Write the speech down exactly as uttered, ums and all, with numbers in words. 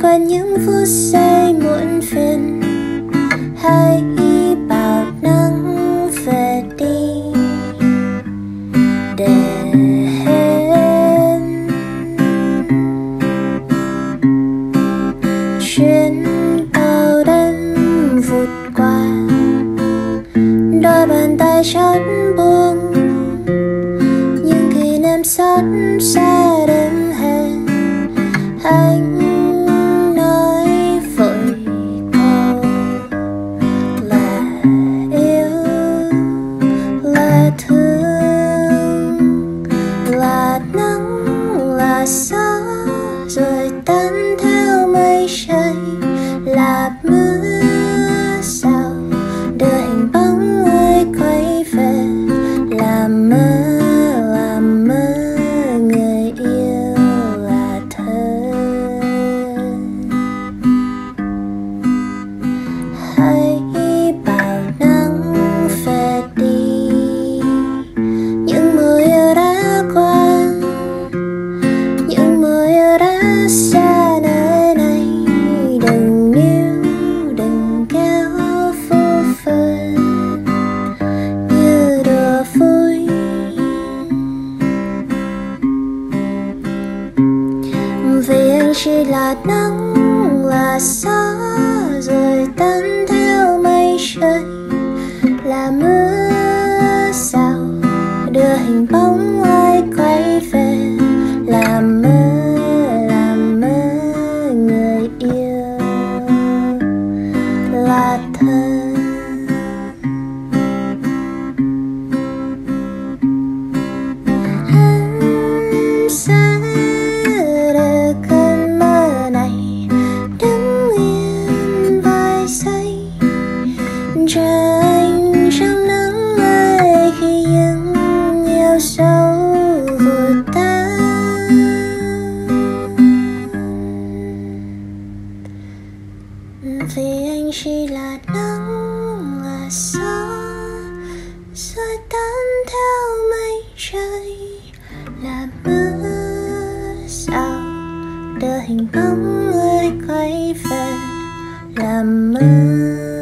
qua những phút giây muộn phiền. Hãy bảo nắng về đi để hết chuyến tàu đêm vụt qua, đôi bàn tay chót buông những kỷ niệm xót xa đêm hè. Anh nói vội câu là yêu, là thương, là nắng, là gió, rồi tan theo mây trời, là mưa rào đưa hình bóng ai quay về, là mơ, là mơ người yêu, là thơ. Hãy bảo nắng về đi những mùa yêu đã qua, những mùa yêu đã xa nơi này. Đừng níu, đừng kéo phũ phơ như đùa vui, vì anh chỉ là nắng, là gió, rồi tan theo mây trời, là mưa rào đưa hình bóng ai quay về, là mơ, là mơ người yêu, là thơ. Anh sẽ đưa cơn mơ này đứng yên vài giây, chờ anh trong nắng mai khi những yêu sâu vụt tan. Vì anh chỉ là nắng, là gió, rồi tan theo mây trời, là mưa rào đưa hình bóng người quay về, là mơ.